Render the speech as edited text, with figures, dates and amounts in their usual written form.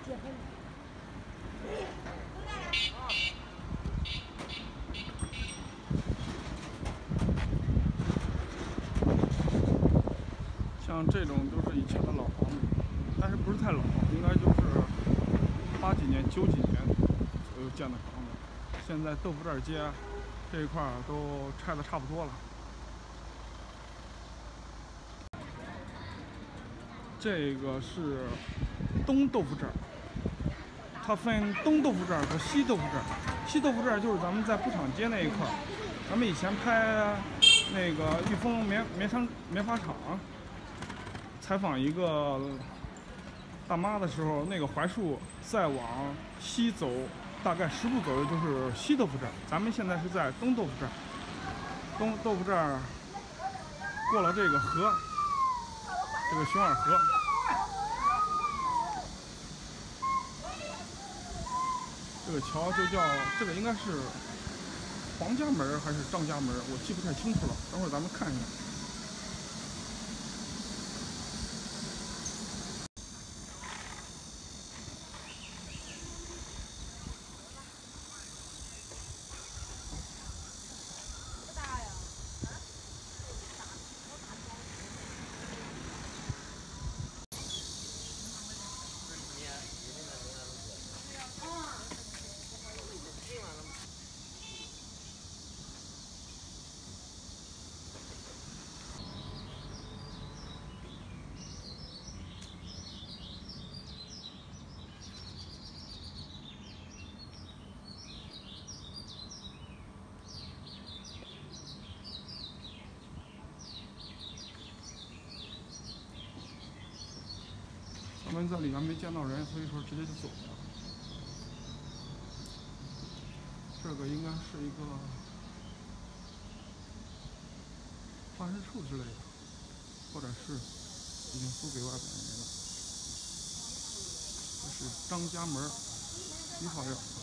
像这种都是以前的老房子，但是不是太老，应该就是80几年、90几年左右建的房子。现在豆腐寨街这一块都拆得差不多了。这个是东豆腐寨，它分东豆腐寨和西豆腐寨。西豆腐寨就是咱们在布厂街那一块，咱们以前拍那个裕丰棉花厂。采访一个大妈的时候，那个槐树再往西走大概10步左右就是西豆腐寨。咱们现在是在东豆腐寨。东豆腐寨过了这个河，这个熊耳河，这个桥就叫这个应该是黄家门还是张家门，我记不太清楚了。等会儿咱们看一下。咱们在里面没见到人，所以说直接就走了。这个应该是一个办事处之类的，或者是已经租给外边人了。这是张家门1号院。